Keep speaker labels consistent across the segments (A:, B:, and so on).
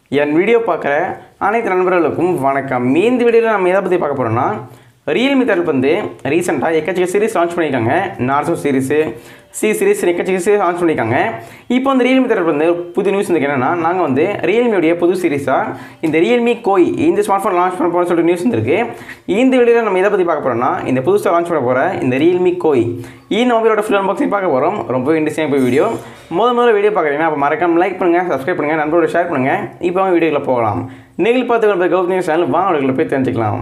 A: என் video பார்க்குற அனைத்து நண்பர்களுக்கும் வணக்கம். இந்த வீடியோவில் நம்ம எதை பற்றி பார்க்க போகிறோம்னா, ரியல்மி தரப்பு வந்து ரீசெண்டாக எக்கச்சக்க சீரிஸ் லான்ச் பண்ணியிருக்காங்க. நார்சோ சீரிஸு, சி சீரிஸ் எக்கச்சக்க சீரிஸ் லான்ச் பண்ணியிருக்காங்க. இப்போ வந்து ரியல்மி தரப்பு வந்து புது நியூஸ் வந்து என்னென்னா, நாங்கள் வந்து ரியல்மியோடைய புது சீரிஸாக இந்த ரியல்மி கோய் இந்த ஸ்மார்ட் ஃபோன் லான்ச் பண்ண போகிறோம்னு சொல்லிட்டு நியூஸ் வந்துருக்கு. இந்த வீடியோவில் நம்ம எதை பற்றி பார்க்க போகிறோம்னா, இந்த புதுசாக லான்ச் பண்ண போகிற இந்த ரியல்மி கோய் இந்த மொபைலோட ஃபுல் அன்பாக்சிங் பார்க்க போகிறோம். ரொம்ப இன்ட்ரெஸ்டிங்காக போய் வீடியோ முதல்ல வீடியோ பார்க்குறீங்கன்னா அப்போ மறக்காம லைக் பண்ணுங்கள், சப்ஸ்கிரைப் பண்ணுங்கள், நண்பரோட ஷேர் பண்ணுங்கள். இப்போ அவங்க வீடியோவில் போகலாம். நீங்கள் பார்த்து கௌதம் சேனல் வாங்க போய் தெரிஞ்சுக்கலாம்.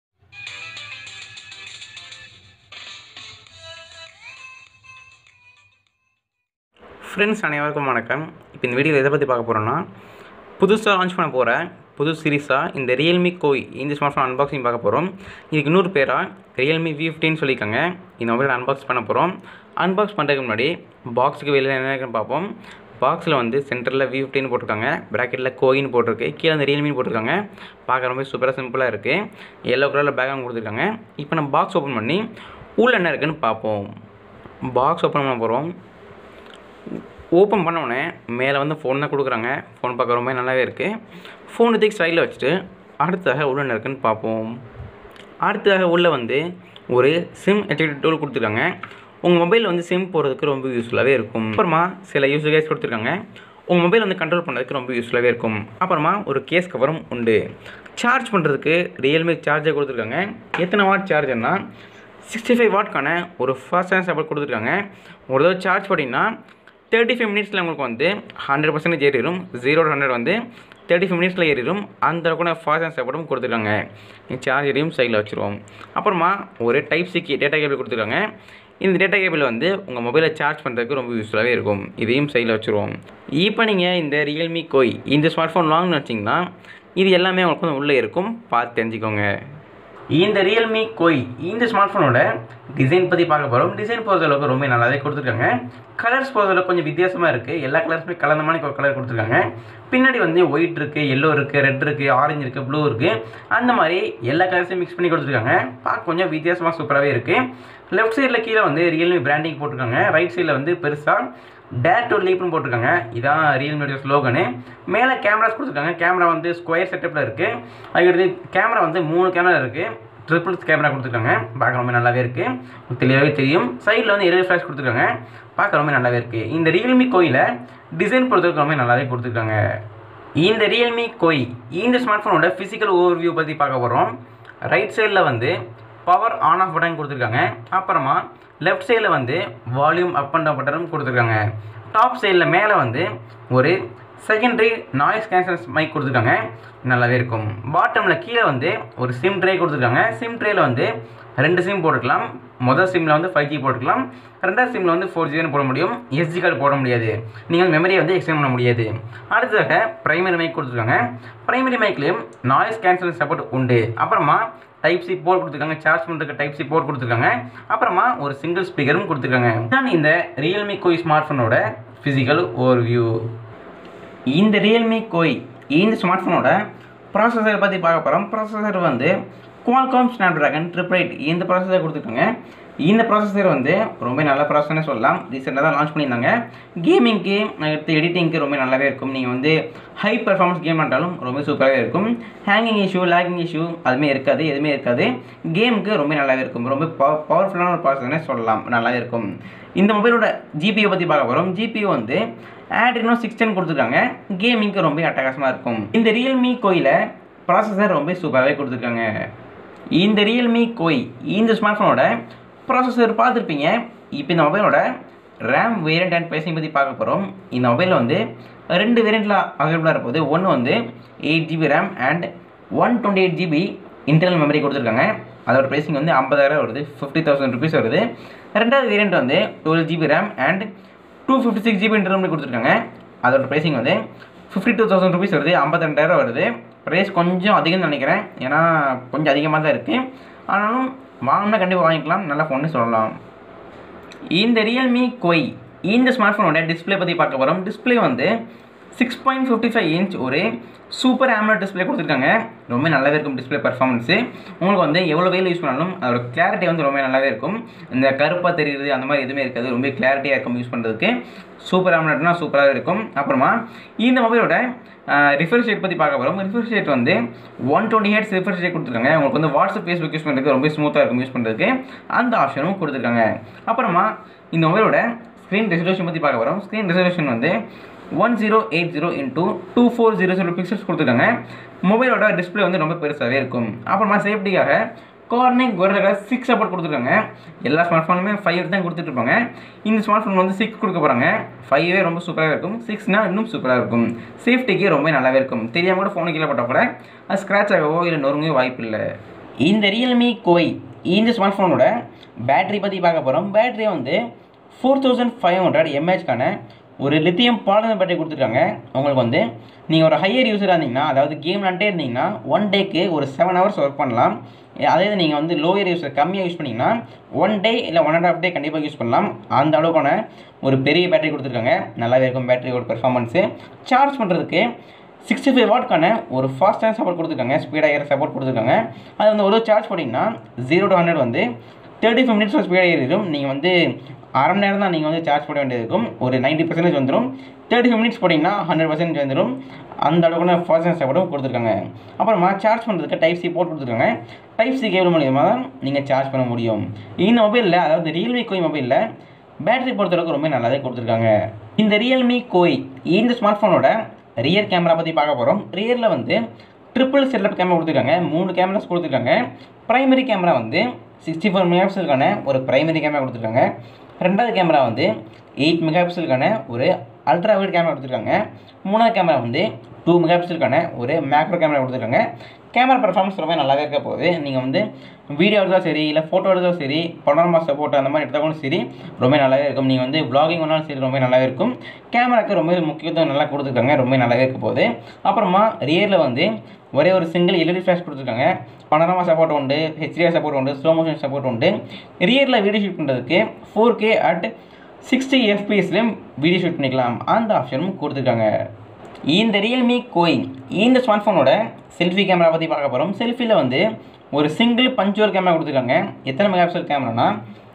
A: ஃப்ரெண்ட்ஸ் அனைவருக்கும் வணக்கம். இப்போ இந்த வீடியோவில் எதை பற்றி பார்க்க போகிறோன்னா, புதுசாக லான்ச் பண்ண போகிற புது சீரிஸாக இந்த ரியல்மி கோய் இந்த ஸ்மார்ட் ஃபோன் அன்பாக்சிங் பார்க்க போகிறோம். இதுக்கு இன்னொரு பேராக Realme V15 சொல்லியிருக்காங்க. இந்த மொபைல் அன்பாக்ஸ் பண்ண போகிறோம். அன்பாக்ஸ் பண்ணுறதுக்கு முன்னாடி பாக்ஸுக்கு வெளியில் என்ன இருக்குன்னு பார்ப்போம். பாக்ஸில் வந்து சென்டரில் V15 போட்டிருக்காங்க, ப்ராக்கெட்டில் கோயின்னு போட்டிருக்கு, கீழே வந்து ரியல்மின்னு போட்டிருக்காங்க. பார்க்க ரொம்ப சூப்பராக சிம்பிளாக இருக்குது. எல்லோ கலரில் பேக்ரவுண்ட் கொடுத்துருக்காங்க. இப்போ நம்ம பாக்ஸ் ஓப்பன் பண்ணி உள்ள என்ன இருக்குன்னு பார்ப்போம். பாக்ஸ் ஓப்பன் பண்ண போகிறோம். ஓப்பன் பண்ணோடனே மேலே வந்து ஃபோன் தான் கொடுக்குறாங்க. ஃபோன் பார்க்க ரொம்ப நல்லாவே இருக்குது. ஃபோன் தூக்கி ஸ்டைலில் வச்சுட்டு அடுத்ததாக உள்ள என்ன இருக்குன்னு பார்ப்போம். அடுத்ததாக உள்ள வந்து ஒரு சிம் எஜெக்ட் டூல் கொடுத்துருக்காங்க. உங்கள் மொபைலில் வந்து சிம் போடுறதுக்கு ரொம்ப யூஸ்ஃபுல்லாகவே இருக்கும். அப்புறமா சில யூஸ் கொடுத்துருக்காங்க. உங்கள் மொபைல் வந்து கண்ட்ரோல் பண்ணுறதுக்கு ரொம்ப யூஸ்ஃபுல்லாகவே இருக்கும். அப்புறமா ஒரு கேஸ் கவரும் உண்டு. சார்ஜ் பண்ணுறதுக்கு ரியல்மி சார்ஜர் கொடுத்துருக்காங்க. எத்தனை வாட் சார்ஜர்னா 65 வாட்க்கான ஒரு ஃபாஸ்ட் சப்போர்ட் கொடுத்துருக்காங்க. ஒரு தடவை சார்ஜ் பண்ணிங்கன்னா 35 மினிட்ஸில் உங்களுக்கு வந்து 100% ஏறிடும். 0 to 100 வந்து 35 மினிட்ஸில் ஏறிடும். அந்த அளவுக்கு ஃபாஸ்ட் சப்போர்ட்டும் கொடுத்துருக்காங்க. சார்ஜரையும் சைடில் வச்சுருவோம். அப்புறமா ஒரு டைப் சிக்கு டேட்டா கேபிள் கொடுத்துருக்காங்க. இந்த டேட்டா கேபிள் வந்து உங்கள் மொபைலை சார்ஜ் பண்ணுறதுக்கு ரொம்ப யூஸ்ஃபுல்லாகவே இருக்கும். இதையும் சைடில் வச்சுருவோம். இப்போ நீங்கள் இந்த ரியல்மி கோய் இந்த ஸ்மார்ட் ஃபோன் வாங்கணும்னு வச்சிங்கன்னா இது எல்லாமே உங்களுக்கு வந்து உள்ளே இருக்கும். பார்த்து தெரிஞ்சுக்கோங்க. இந்த ரியல்மி கோய் இந்த ஸ்மார்ட் ஃபோனோட டிசைன் பற்றி பார்க்க போகிறோம். டிசைன் பொறுத்தளவுக்கு ரொம்ப நல்லாவே கொடுத்துருக்காங்க. கலர்ஸ் பொறுத்தளவுக்கு கொஞ்சம் வித்தியாசமாக இருக்குது. எல்லா கலர்ஸுமே கலந்த மாதிரி ஒரு கலர் கொடுத்துருக்காங்க. பின்னாடி வந்து ஒயிட் இருக்குது, எல்லோ இருக்குது, ரெட் இருக்குது, ஆரஞ்சு இருக்குது, ப்ளூ இருக்குது. அந்த மாதிரி எல்லா கலர்ஸையும் மிக்ஸ் பண்ணி கொடுத்துருக்காங்க. பார்க்க கொஞ்சம் வித்தியாசமாக சூப்பராகவே இருக்குது. லெஃப்ட் சைடில் கீழே வந்து ரியல்மி பிராண்டிங் போட்டிருக்காங்க. ரைட் சைடில் வந்து பெருசாக டேர் டு லீப்னு போட்டிருக்காங்க. இதான் ரியல்மியோட ஸ்லோகனு. மேலே கேமராஸ் கொடுத்துருக்காங்க. கேமரா வந்து ஸ்கொயர் செட்டப்பில் இருக்குது. அதுக்கடுத்து கேமரா வந்து 3 கேமரா இருக்குது. ட்ரிபிள் கேமரா கொடுத்துருக்காங்க. பார்க்க ரொம்ப நல்லாவே இருக்குது. தெளிவாகவே தெரியும். சைடில் வந்து LED ஃப்ளாஷ் கொடுத்துருக்காங்க. பார்க்க ரொம்ப நல்லாவே இருக்குது. இந்த ரியல்மி கோயில் டிசைன் பொறுத்தவரைக்கும் ரொம்ப நல்லாவே கொடுத்துருக்காங்க. இந்த ரியல்மி கோய் இந்த ஸ்மார்ட் ஃபோனோட ஃபிசிக்கல் ஓவர்வியூ பற்றி பார்க்க போகிறோம். ரைட் சைடில் வந்து பவர் ஆன் ஆஃப் பட்டன் கொடுத்துருக்காங்க. அப்புறமா லெஃப்ட் சைடில் வந்து வால்யூம் அப் அண்ட் டவுன் பட்டனும் கொடுத்துருக்காங்க. டாப் சைடில் மேலே வந்து ஒரு செகண்டரி நாய்ஸ் கேன்சல் மைக் கொடுத்துருக்காங்க. நல்லாவே இருக்கும். பாட்டமில் கீழே வந்து ஒரு சிம் ட்ரே கொடுத்துருக்காங்க. சிம் ட்ரேயில் வந்து 2 சிம் போட்டுக்கலாம். முதல் சிம்மில் வந்து 5G போட்டுக்கலாம். ரெண்டாவது சிம்மில் வந்து 4G போட முடியும். SD கார்டு போட முடியாது. நீங்கள் மெமரியை வந்து எக்ஸ்டெண்ட் பண்ண முடியாது. அடுத்ததாக பிரைமரி மைக் கொடுத்துருக்காங்க. பிரைமரி மைக்லேயும் நாய்ஸ் கேன்சல் சப்போர்ட் உண்டு. அப்புறமா டைப் சி போர்ட் கொடுத்துருக்காங்க. சார்ஜ் பண்ணுறதுக்கு டைப் சி போர்ட் கொடுத்துருக்காங்க. அப்புறமா ஒரு சிங்கிள் ஸ்பீக்கரும் கொடுத்துருக்காங்க. இதுதான் இந்த ரியல்மி கோய் ஸ்மார்ட் ஃபோனோட ஃபிசிக்கல் ஓவர்வியூ. இந்த ரியல்மி கோய் இந்த ஸ்மார்ட் ஃபோனோட ப்ராசஸர் பற்றி பார்க்க போகிறோம். ப்ராசஸர் வந்து Qualcomm Snapdragon 888 இந்த ப்ராசஸர் கொடுத்துருக்காங்க. இந்த ப்ராசஸர் வந்து ரொம்ப நல்ல ப்ராசஸர்னே சொல்லலாம். ரீசெண்டாக தான் லான்ச் பண்ணியிருந்தாங்க. கேமிங்க்கு அடுத்து எடிட்டிங்க்கு ரொம்ப நல்லாவே இருக்கும். நீங்கள் வந்து ஹை பர்ஃபார்மன்ஸ் கேம் ஆண்டாலும் ரொம்ப சூப்பராகவே இருக்கும். ஹேங்கிங் இஷ்யூ, லேகிங் இஷ்யூ அதுவுமே இருக்காது, எதுவுமே இருக்காது. கேமுக்கு ரொம்ப நல்லாவே இருக்கும். ரொம்ப பவர்ஃபுல்லான ஒரு ப்ராசஸர்னே சொல்லலாம். நல்லாவே இருக்கும். இந்த மொபைலோட ஜிபியை பற்றி பார்க்க போகிறோம். ஜிபியு வந்து Adreno 610 கொடுத்துருக்காங்க. கேமிங்க்கு ரொம்ப அட்டகாசமாக இருக்கும். இந்த ரியல்மி கோயில் ப்ராசஸர் ரொம்ப சூப்பராகவே கொடுத்துருக்காங்க. இந்த ரியல்மி கோய் இந்த ஸ்மார்ட் ஃபோனோட ப்ராசஸர் பார்த்துருப்பீங்க. இப்போ இந்த மொபைலோட ரேம் வேரியண்ட் அண்ட் ப்ரைஸிங் பற்றி பார்க்க போகிறோம். இந்த மொபைலில் வந்து 2 வேரியண்ட்டில் அவைலபிளாக இருப்போது. ஒன்று வந்து 8GB RAM and 128GB internal memory கொடுத்துருக்காங்க. அதோட ப்ரைஸிங் வந்து 50,000 வருது, 50,000 rupees வருது. ரெண்டாவது வேரியண்ட் வந்து 12GB RAM and 256GB internal memory கொடுத்துருக்காங்க. அதோட ப்ரைஸிங் வந்து 52,000 rupees வருது, 52,000 வருது. ப்ரைஸ் கொஞ்சம் அதிகம்னு நினைக்கிறேன். ஏன்னா கொஞ்சம் அதிகமாக தான் இருக்குது. ஆனாலும் வாங்கினா கண்டிப்பாக வாங்கிக்கலாம். நல்ல ஃபோன்னு சொல்லலாம். இந்த ரியல்மி கோய் இந்த ஸ்மார்ட் ஃபோனோட டிஸ்பிளே பற்றி பார்க்க போகிறோம். டிஸ்பிளே வந்து 6.55 இன்ச் ஒரு சூப்பர் AMOLED டிஸ்பிளே கொடுத்துருக்காங்க. ரொம்ப நல்லாவே இருக்கும் டிஸ்பிளே பர்ஃபார்மன்ஸு. உங்களுக்கு வந்து எவ்வளோ வெயில் யூஸ் பண்ணாலும் அதோட கிளாரிட்டி வந்து ரொம்ப நல்லாவே இருக்கும். இந்த கருப்பாக தெரியுது அந்த மாதிரி எதுவுமே இருக்காது. ரொம்ப கிளாரிட்டியாக இருக்கும் யூஸ் பண்ணுறதுக்கு. சூப்பர் AMOLEDனா சூப்பராக இருக்கும். அப்புறமா இந்த மொபைலோட ரிஃப்ரெஷ் ரேட் பற்றி பார்க்க போகிறோம். ரிஃப்ரெஷ் ரேட் வந்து 120 Hz ரிஃப்ரெஷ் ரேட் கொடுத்துருக்காங்க. உங்களுக்கு வந்து வாட்ஸ்அப் ஃபேஸ்புக் யூஸ் பண்ணுறதுக்கு ரொம்ப ஸ்மூத்தாக இருக்கும் யூஸ் பண்ணுறதுக்கு. அந்த ஆப்ஷனும் கொடுத்துருக்காங்க. அப்புறமா இந்த மொபைலோட ஸ்க்ரீன் ரெசல்யூஷன் பற்றி பார்க்க போகிறோம். ஸ்க்ரீன் ரெசல்யூஷன் வந்து 1080 x 2400 பிக்சல்ஸ் கொடுத்துருக்காங்க. மொபைலோட டிஸ்பிளே வந்து ரொம்ப பெருசாகவே இருக்கும். அப்புறமா சேஃப்டிக்காக கார்னிங் Gorilla Glass 6 சப்போர்ட் கொடுத்துருக்காங்க. எல்லா ஸ்மார்ட் ஃபோனுமே 5 தான் கொடுத்துட்ருப்பாங்க. இந்த ஸ்மார்ட் ஃபோன் வந்து 6 கொடுக்க போகிறாங்க. 5 ரொம்ப சூப்பராக இருக்கும். 6னா இன்னும் சூப்பராக இருக்கும். சேஃப்டிக்கு ரொம்ப நல்லாவே இருக்கும். தெரியாமல் கூட ஃபோனு கீழே போட்டால் கூட அது ஸ்க்ராட்ச் ஆகவோ இல்லை நொறுங்கவோ வாய்ப்பு இல்லை. இந்த Realme KOI இந்த ஸ்மார்ட் ஃபோனோட பேட்டரி பற்றி பார்க்க போகிறோம். பேட்டரி வந்து 4500 mAhக்கான ஒரு லித்தியம் பாலிமர் பேட்டரி கொடுத்துருக்காங்க. உங்களுக்கு வந்து நீங்கள் ஒரு ஹையர் யூஸராக இருந்தீங்கன்னா, அதாவது கேம் விளாண்டே இருந்தீங்கன்னா 1 டேக்கு ஒரு 7 hours ஒர்க் பண்ணலாம். அதே நீங்கள் வந்து லோயர் யூஸர் கம்மியாக யூஸ் பண்ணிங்கன்னா 1 டே இல்லை 1.5 டே கண்டிப்பாக யூஸ் பண்ணலாம். அந்த அளவுக்கான ஒரு பெரிய பேட்டரி கொடுத்துருக்காங்க. நல்லாவே இருக்கும் பேட்டரியோட பெர்ஃபார்மன்ஸு. சார்ஜ் பண்ணுறதுக்கு 65 வாட்க்கான ஒரு ஃபாஸ்ட் சார்ஜ் சப்போர்ட் கொடுத்துருக்காங்க. ஸ்பீடாக ஏற சப்போர்ட் கொடுத்துருக்காங்க. அது வந்து ஒரு சார்ஜ் பண்ணிங்கன்னா 0 to 100 வந்து 35 minutes ஸ்பீடாக ஏறிடும். நீங்கள் வந்து அரை மணி நேரம் தான் நீங்கள் வந்து சார்ஜ் போட வேண்டியது இருக்கும். ஒரு 90% வந்துடும். 35 minutes போட்டிங்கன்னா 100% வந்துடும். அந்த அளவுக்கு ஃபாஸ்ட் சார்ஜ் சப்போர்ட்டும் கொடுத்துருக்காங்க. அப்புறமா சார்ஜ் பண்ணுறதுக்கு டைப் சி போர்ட் கொடுத்துருக்காங்க. டைப் சி கேபிள் மூலியமாக தான் நீங்கள் சார்ஜ் பண்ண முடியும். இந்த மொபைலில், அதாவது Realme KOI மொபைலில் பேட்டரி பொறுத்தளவுக்கு ரொம்ப நல்லாவே கொடுத்துருக்காங்க. இந்த Realme KOI இந்த ஸ்மார்ட் ஃபோனோட ரியர் கேமரா பற்றி பார்க்க போகிறோம். ரியரில் வந்து ட்ரிபிள் செட்டப் கேமரா கொடுத்துருக்காங்க. 3 கேமராஸ் கொடுத்துருக்காங்க. ப்ரைமரி கேமரா வந்து 64 மெகாபிக்சலுக்கான ஒரு ப்ரைமரி கேமரா கொடுத்துருக்காங்க. ரெண்டாவது கேமரா வந்து 8 மெகாபிக்சலுக்கான ஒரு அல்ட்ரா வைட் கேமரா கொடுத்துருக்காங்க. மூணாவது கேமரா வந்து 2 மெகாபிக்சலுக்கான ஒரு மேக்ரோ கேமரா கொடுத்துருக்காங்க. கேமரா பர்ஃபார்மன்ஸ் ரொம்ப நல்லாவே இருக்க போகுது. நீங்கள் வந்து வீடியோ எடுத்தாலும் சரி, இல்லை ஃபோட்டோ எடுத்தாலும் சரி, பனோரமா சப்போர்ட் அந்த மாதிரி எடுத்தாலும் சரி ரொம்ப நல்லாவே இருக்கும். நீங்கள் வந்து vlogging பண்ணாலும் சரி ரொம்ப நல்லாவே இருக்கும். கேமராக்கு ரொம்ப முக்கியத்துவம் நல்லா கொடுத்துருக்காங்க. ரொம்ப நல்லாவே இருக்க போகுது. அப்புறமா ரியரில் வந்து ஒரே ஒரு சிங்கிள் LED ஃப்ளாஷ் கொடுத்துருக்காங்க. பனோரமா சப்போர்ட் உண்டு, HDR சப்போர்ட் உண்டு, ஸ்லோ மோஷன் சப்போர்ட் உண்டு. ரியரில் வீடியோ ஷூட் பண்ணுறதுக்கு 4K at 60 fps video shoot பண்ணிக்கலாம். அந்த ஆப்ஷனும் கொடுத்துருக்காங்க. இந்த Realme KOI இந்த ஸ்மார்ட் ஃபோனோட செல்ஃபி கேமரா பற்றி பார்க்க போகிறோம். செல்ஃபியில் வந்து ஒரு சிங்கிள் பஞ்சுவல் கேமரா கொடுத்துருக்காங்க. எத்தனை மெகாபிக்சல் கேமரானா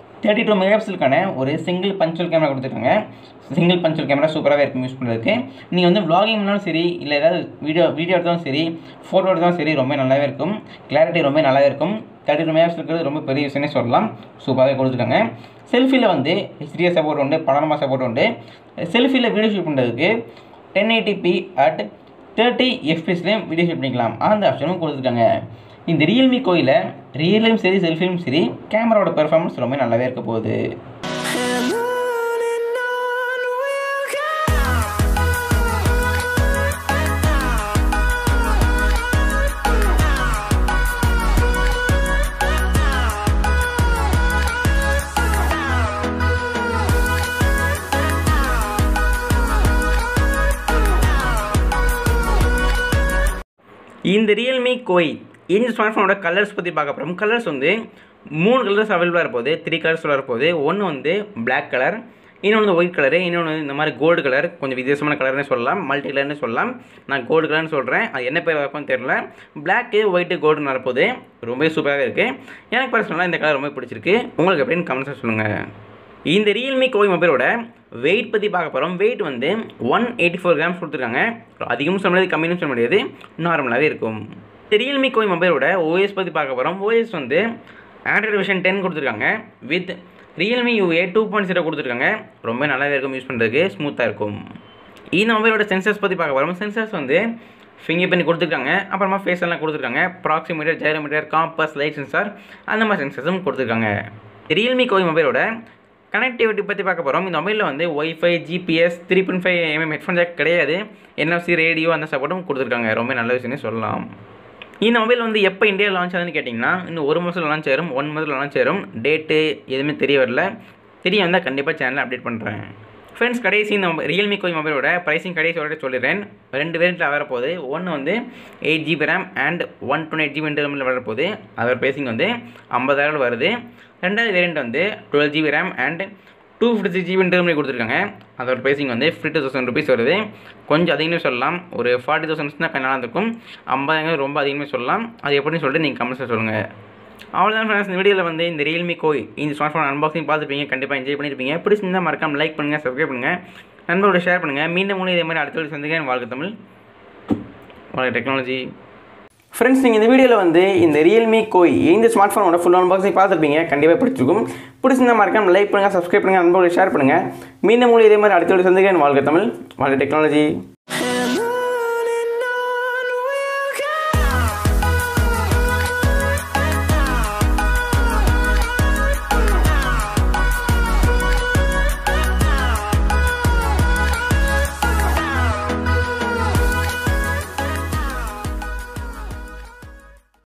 A: 32 மெகாபிக்சலுக்கான ஒரு சிங்கிள் பஞ்சுவல் கேமரா கொடுத்துருக்காங்க. சிங்கிள் பஞ்சுவல் கேமரா சூப்பராகவே இருக்கும் யூஸ் பண்ணுறதுக்கு. நீங்கள் வந்து vlogging பண்ணாலும் சரி, இல்லை ஏதாவது வீடியோ எடுத்தாலும் சரி, ஃபோட்டோ எடுத்தாலும் சரி ரொம்ப நல்லாவே இருக்கும். கிளாரிட்டி ரொம்ப நல்லாவே இருக்கும். 32 மெகாபிக்சல் இருக்கிறது ரொம்ப பெரிய விஷயம்னே சொல்லலாம். சூப்பராகவே கொடுத்துருக்காங்க. செல்ஃபியில் வந்து HDR சப்போர்ட் உண்டு, பனோரமா சப்போர்ட் உண்டு. செல்ஃபியில் வீடியோ ஷூட் பண்ணுறதுக்கு 1080p at 30 fps video shoot பண்ணிக்கலாம். அந்த ஆப்ஷனும் கொடுத்துருக்காங்க. இந்த Realme KOIயில் ரியலையும் சரி, செல்ஃபியும் சரி, கேமராவோட பெர்ஃபார்மன்ஸ் ரொம்ப நல்லாவே இருக்க போகுது. இந்த Realme KOI இந்த ஸ்மார்ட் ஃபோனோட கலர்ஸ் பற்றி பார்க்க போகிறோம். கலர்ஸ் வந்து 3 கலர்ஸ் அவைலபிளாக இருப்போது. 3 கலர்ஸ் வரப்போகுது. ஒன்று வந்து பிளாக் கலர், இன்னொன்று வந்து ஒயிட் கலரு, இன்னொன்று இந்த மாதிரி கோல்டு கலர், கொஞ்சம் வித்தியாசமான கலர்னே சொல்லலாம், மல்டி கலர்னு சொல்லலாம். நான் கோல்டு கலர்னு சொல்கிறேன். அது என்ன பேர் வரப்போன்னு தெரியல. பிளாக்கு, ஒயிட்டு, கோல்டுன்னு வரப்போகுது. ரொம்ப சூப்பராகவே இருக்குது. எனக்கு பர்சனலாக இந்த கலர் ரொம்ப பிடிச்சிருக்கு. உங்களுக்கு எப்படின்னு கமெண்ட்ஸில் சொல்லுங்கள். இந்த Realme KOI மொபைலோட வெயிட் பற்றி பார்க்க போகிறோம். வெயிட் வந்து 184 grams கொடுத்துருக்காங்க. அதிகமும் சொல்ல முடியாது, கம்மியும் சொல்ல முடியாது, நார்மலாகவே இருக்கும். இந்த Realme KOI மொபைலோட OS பற்றி பார்க்க போகிறோம். OS வந்து Android version 10 கொடுத்துருக்காங்க. வித் Realme UA 2.0 கொடுத்துருக்காங்க. ரொம்ப நல்லாவே இருக்கும் யூஸ் பண்ணுறதுக்கு, ஸ்மூத்தாக இருக்கும். இந்த மொபைலோட சென்சர்ஸ் பற்றி பார்க்க போகிறோம். சென்சர்ஸ் வந்து ஃபிங்கர் பிரிண்ட் கொடுத்துருக்காங்க. அப்புறமா ஃபேஸ் எல்லாம் கொடுத்துருக்காங்க. Proximeter, gyrometer, compass, light sensor அந்த மாதிரி சென்சர்ஸும் கொடுத்துருக்காங்க. Realme KOI மொபைலோட கனெக்டிவிட்டி பற்றி பார்க்க போகிறோம். இந்த மொபைலில் வந்து Wi-Fi, GPS, 3.5mm headphone jack கிடையாது. NFC, ரேடியோ அந்த சப்போர்ட்டும் கொடுத்துருக்காங்க. ரொம்ப நல்ல விஷயம்னே சொல்லலாம். இந்த மொபைல் வந்து எப்போ இந்தியா லான்ச் ஆகுதுன்னு கேட்டிங்கன்னா, இன்னும் 1 மாதத்தில் லான்ச் ஆயிரும், 1 month லான்ச் ஆயிரும். டேட்டு எதுவுமே தெரிய வரல. தெரிய வந்தால் கண்டிப்பாக சேனலில் அப்டேட் பண்ணுறேன். ஃப்ரெண்ட்ஸ், கடைசி இந்த Realme KOI மொபைலோட ப்ரைஸிங் கடைசியோட சொல்லிடுறேன். 2 வேரியண்ட்டில் வரப்போகுது. ஒன்று வந்து 8GB RAM and 128GB internal வரப்போகுது. அதோட ப்ரைஸிங் வந்து 50,000 வருது. ரெண்டாவது வேரியண்ட் வந்து 12GB RAM and 256GB internal கொடுத்துருக்காங்க. அதோட ப்ரைஸிங் வந்து 52,000 rupees வருது. கொஞ்சம் அதிகமே சொல்லலாம். ஒரு 40,000 தான் நல்லா இருக்கும். 50,000 ரொம்ப அதிகமே சொல்லலாம். அது எப்படின்னு சொல்லிட்டு நீங்கள் கமெண்ட்ஸில் சொல்லுங்கள். அவ்வளோதான் ஃப்ரெண்ட்ஸ். இந்த வீடியோவில் வந்து இந்த Realme KOI இந்த ஸ்மார்ட் ஃபோன் அன்பாக்சிங் பார்த்துருப்பீங்க. கண்டிப்பாக என்ஜாய் பண்ணியிருப்பீங்க. பிடிச்சிருந்தால் மறக்காம லைக் பண்ணுங்கள், சப்ஸ்கிரைப் பண்ணுங்கள், நண்பர்களோட ஷேர் பண்ணுங்கள். மீண்டும் இதே மாதிரி அடுத்த வீடியோ சந்திக்கிறேன். வாழ்க தமிழ், வாழ்க டெக்னாலஜி. ஃப்ரெண்ட்ஸ், நீங்கள் இந்த வீடியோவில் வந்து இந்த Realme KOI இந்த ஸ்மார்ட் ஃபோனோட ஃபுல் அன்பாக்சிங் பார்த்துருப்பீங்க. கண்டிப்பாக பிடிச்சிருக்கும். பிடிச்சிருந்தா மறக்காம லைக் பண்ணுங்கள், சப்ஸ்கிரைப் பண்ணுங்கள், நண்பர்களோட ஷேர் பண்ணுங்கள். மீண்டும் இதே மாதிரி அடுத்த வீடியோ சந்திக்கிறேன். வாழ்க தமிழ், வாழ்க டெக்னாலஜி.